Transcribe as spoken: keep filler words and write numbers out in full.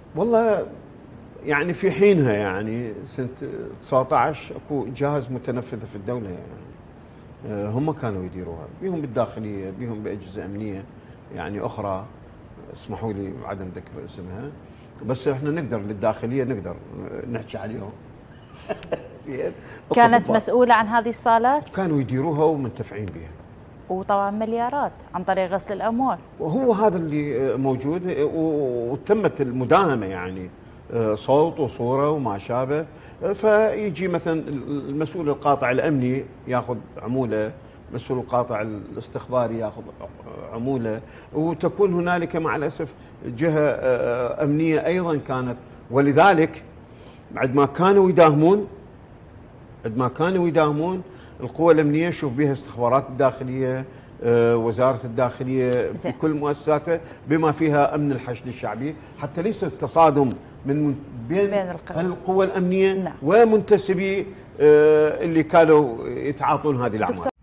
والله يعني في حينها يعني سنة تسعة عشر اكو جهاز متنفذ في الدولة يعني هم كانوا يديروها، بيهم بالداخلية، بيهم بأجهزة أمنية يعني أخرى، اسمحوا لي بعدم ذكر اسمها، بس احنا نقدر للداخلية نقدر نحكي عليهم. كانت مسؤولة عن هذه الصالات؟ كانوا يديروها ومنتفعين بها، وطبعا مليارات عن طريق غسل الأموال. وهو هذا اللي موجود، وتمت المداهمة يعني صوت وصورة وما شابه. فيجي مثلا المسؤول القاطع الأمني ياخذ عمولة، مسؤول القاطع الاستخباري ياخذ عمولة، وتكون هنالك مع الأسف جهة أمنية أيضا كانت. ولذلك بعد ما كانوا يداهمون بعد ما كانوا يداهمون القوى الأمنية، شوف بها استخبارات الداخلية، وزارة الداخلية، بكل مؤسساته بما فيها أمن الحشد الشعبي، حتى ليس التصادم من بين, بين القوى الأمنية نعم. ومنتسبي اللي كانوا يتعاطون هذه الأعمال.